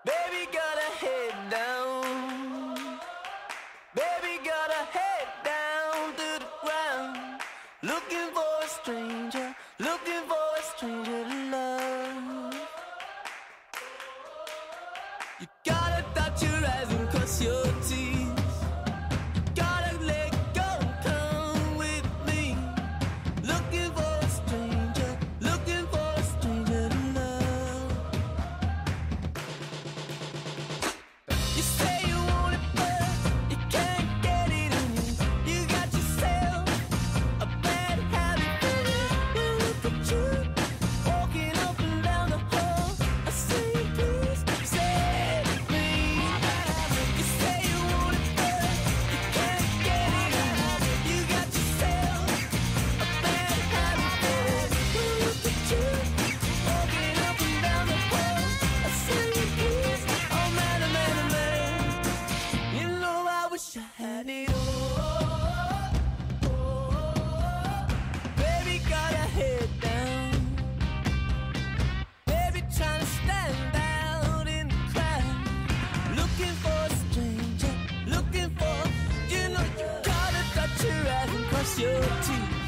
Baby got her head down. Baby got her head down to the ground. Looking for a stranger, looking for a stranger to love. You gotta touch your eyes and cross your teeth. Gotta let go, come with me. Looking for a stranger, looking for a stranger to love. You say you want it, but you can't get it in you. You got yourself a bad habit, baby. Look at you, walking up and down the hall. I say, please save me. You say you want it, but you can't get it in you. You got yourself a bad habit, baby. Look at you, walking up and down the hall. I say, please, oh man, oh man, oh man. You know I wish I had it all. Baby got her head down. Baby trying to stand out in the crowd. Looking for a stranger, looking for, you know you gotta touch your eyes and cross your teeth.